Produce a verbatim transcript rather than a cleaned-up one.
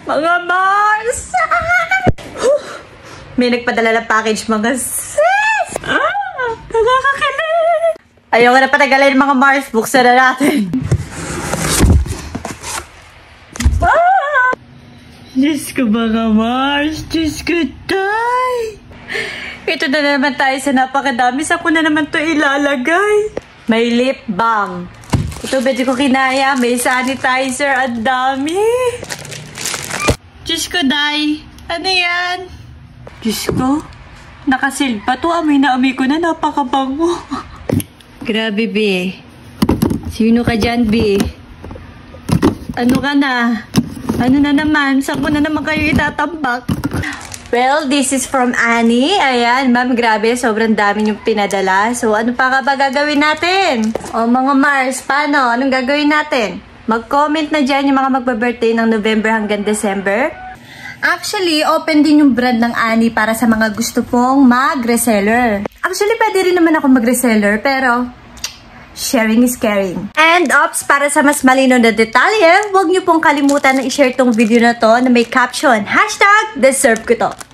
Mga Mars! May nagpadala ng package, mga sis! Ah! Nakakakilig! Ayoko na patagalin, mga Mars. Buksan na natin. Ah! Diyos ko, mga Mars. Diyos ko, tay! Ito na naman tayo sa napakadami. Saan ko na naman to ilalagay? May lip balm. Ito, medyo ko kinaya. May sanitizer. Ang dami. Diyos ko, day. Ano yan? Diyos ko. Nakasil pa to. Amoy na amoy ko na. Napakabango. Grabe, be. Sino ka dyan, be? Ano ka na? Ano na naman? Saan ko na naman kayo itatambak? Well, this is from Annie. Ayan, ma'am, grabe. Sobrang dami yung pinadala. So, ano pa ka ba gagawin natin? O, mga Mars, paano? Anong gagawin natin? Mag-comment na dyan yung mga magba-birthday ng November hanggang December. Actually, open din yung brand ng Annie para sa mga gusto pong mag-reseller. Actually, pwede rin naman ako mag-reseller, pero sharing is caring. And ops, para sa mas malinaw na detalye, huwag niyo pong kalimutan na i-share tong video na to na may caption, hashtag deserve ko to.